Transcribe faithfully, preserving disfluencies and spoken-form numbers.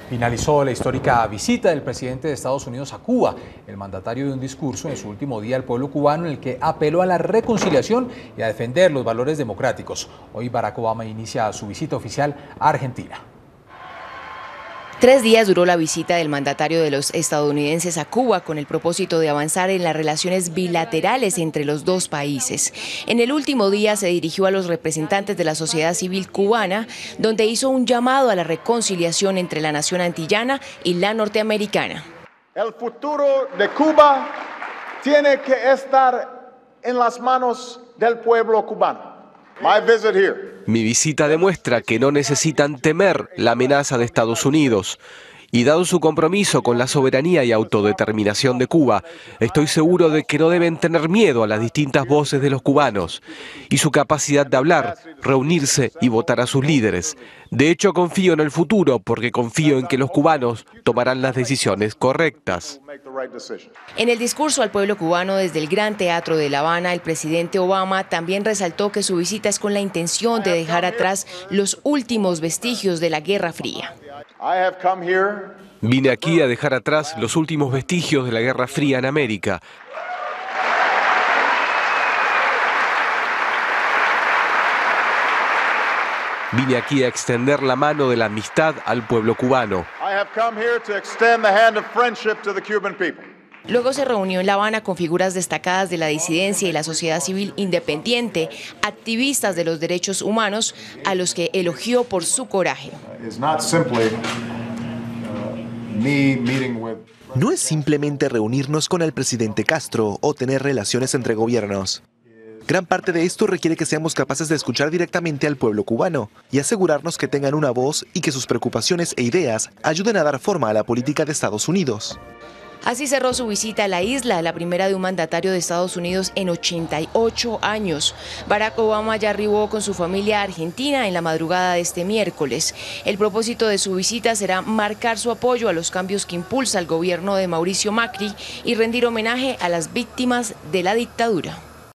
Finalizó la histórica visita del presidente de Estados Unidos a Cuba. El mandatario dio un discurso en su último día al pueblo cubano en el que apeló a la reconciliación y a defender los valores democráticos. Hoy Barack Obama inicia su visita oficial a Argentina. Tres días duró la visita del mandatario de los estadounidenses a Cuba con el propósito de avanzar en las relaciones bilaterales entre los dos países. En el último día se dirigió a los representantes de la sociedad civil cubana, donde hizo un llamado a la reconciliación entre la nación antillana y la norteamericana. El futuro de Cuba tiene que estar en las manos del pueblo cubano. My visit here. Mi visita demuestra que no necesitan temer la amenaza de Estados Unidos. Y dado su compromiso con la soberanía y autodeterminación de Cuba, estoy seguro de que no deben tener miedo a las distintas voces de los cubanos y su capacidad de hablar, reunirse y votar a sus líderes. De hecho, confío en el futuro porque confío en que los cubanos tomarán las decisiones correctas. En el discurso al pueblo cubano desde el Gran Teatro de La Habana, el presidente Obama también resaltó que su visita es con la intención de dejar atrás los últimos vestigios de la Guerra Fría. Vine aquí a dejar atrás los últimos vestigios de la Guerra Fría en América. Vine aquí a extender la mano de la amistad al pueblo cubano. Luego se reunió en La Habana con figuras destacadas de la disidencia y la sociedad civil independiente, activistas de los derechos humanos, a los que elogió por su coraje. No es simplemente reunirnos con el presidente Castro o tener relaciones entre gobiernos. Gran parte de esto requiere que seamos capaces de escuchar directamente al pueblo cubano y asegurarnos que tengan una voz y que sus preocupaciones e ideas ayuden a dar forma a la política de Estados Unidos. Así cerró su visita a la isla, la primera de un mandatario de Estados Unidos en ochenta y ocho años. Barack Obama ya arribó con su familia a Argentina en la madrugada de este miércoles. El propósito de su visita será marcar su apoyo a los cambios que impulsa el gobierno de Mauricio Macri y rendir homenaje a las víctimas de la dictadura.